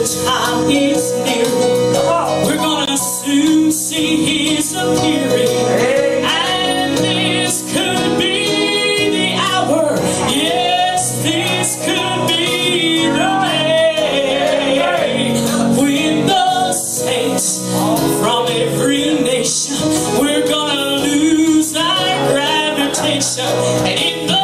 the time is near. We're gonna soon see His appearing, and this could be the hour. Yes, this could be the day when the saints from every nation, we're gonna lose our gravitation, and in the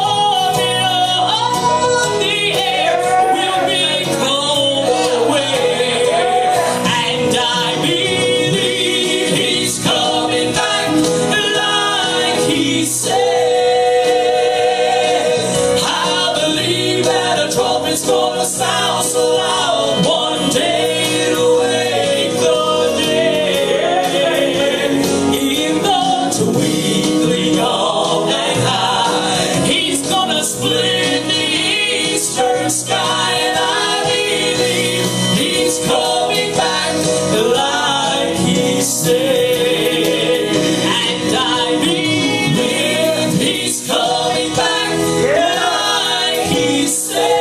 it's gonna sound so loud, one day it'll wake the dead. In the twinkling of an eye, He's gonna split the eastern sky, and I believe He's coming back like He said. And I believe He's coming back like He said.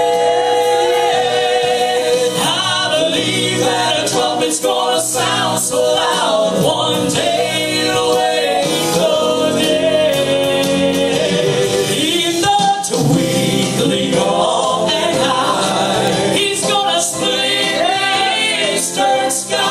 It's gonna sound so loud, one day it'll wake the dead. In the twinkling of an eye, He's gonna split the eastern sky.